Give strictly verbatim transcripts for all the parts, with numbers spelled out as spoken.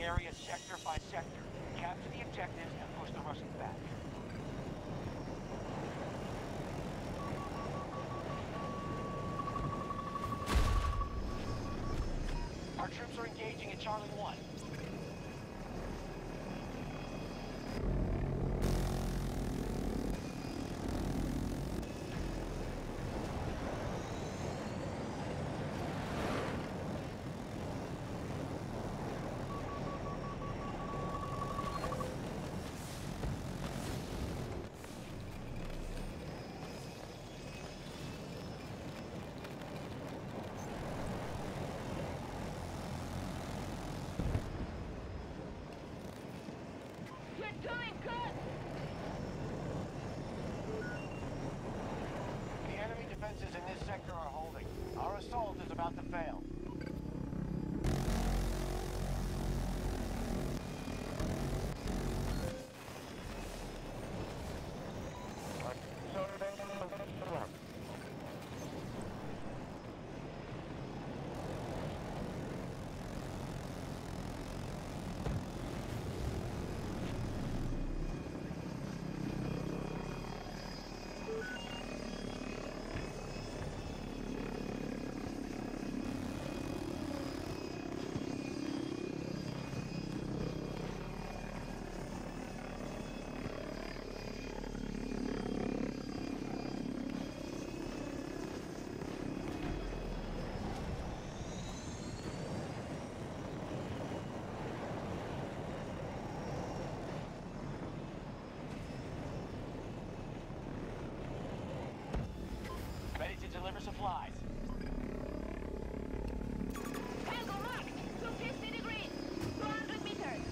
area sector by sector. Capture the objectives and push the Russians back. Our troops are engaging at Charlie one. Defenses in this sector are holding. Our assault is about to fail. Ready to deliver supplies. Tango marked! two fifty degrees! two hundred meters!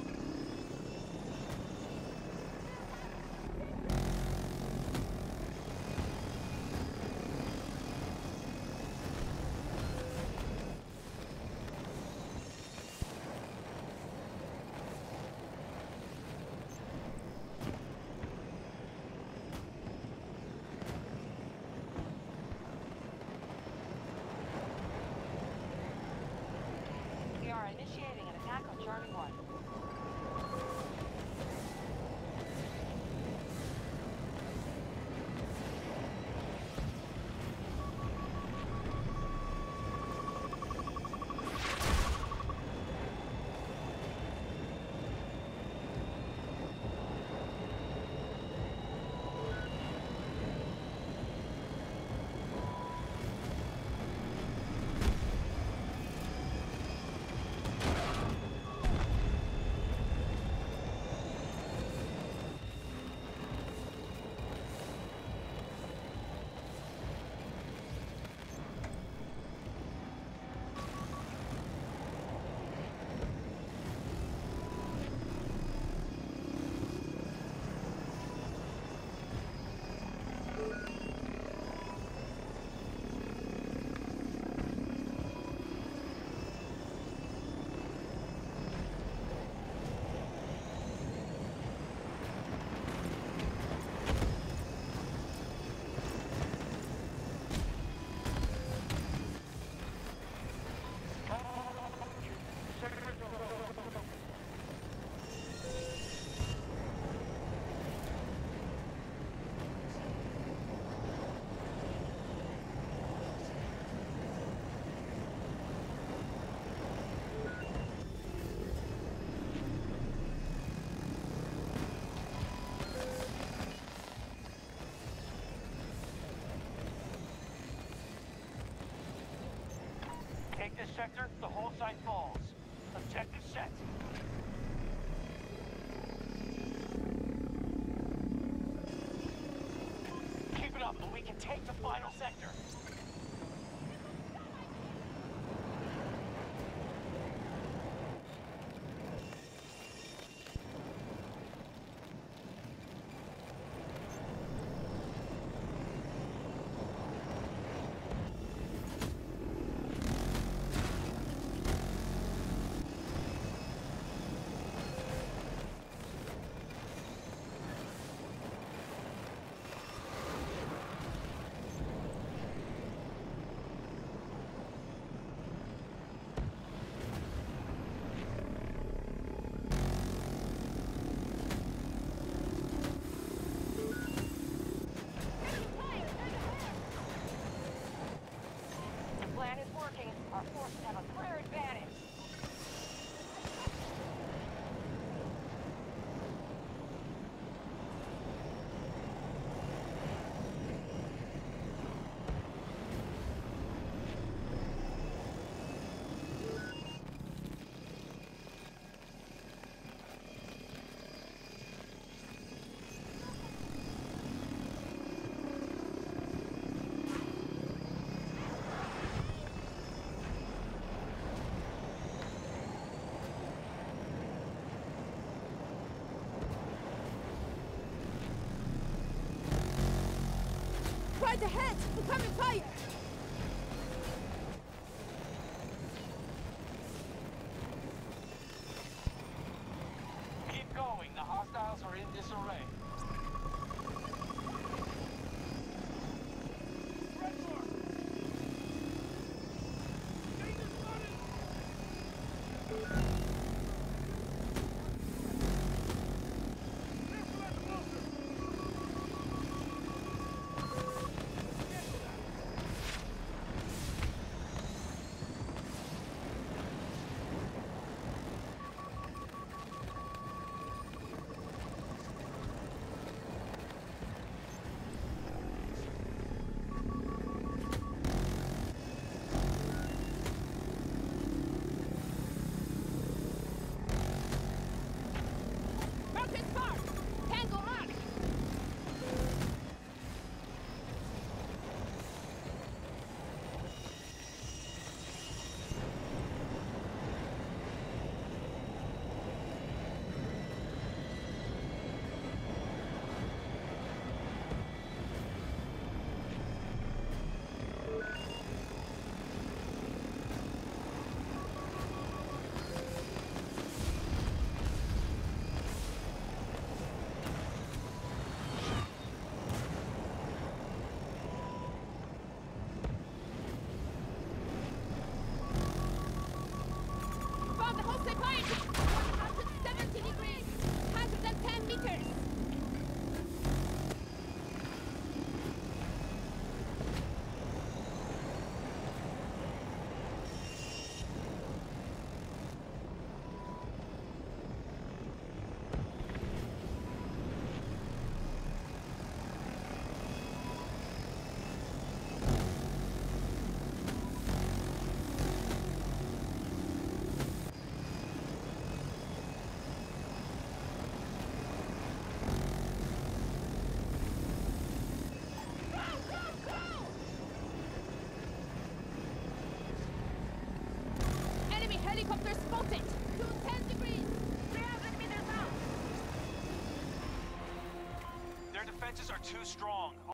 We are initiating an attack on Charlie one. Take this sector, the whole site falls. Objective set. Keep it up and we can take the final sector. plan is working. Our forces have a clear advantage. Right ahead! Incoming fire! Keep going. The hostiles are in disarray. Market Park! Tango marked! Found the whole supply chain! one hundred seventy degrees! one hundred ten meters! Enemy helicopter spotted! two ten degrees! three hundred meters out! Their defenses are too strong.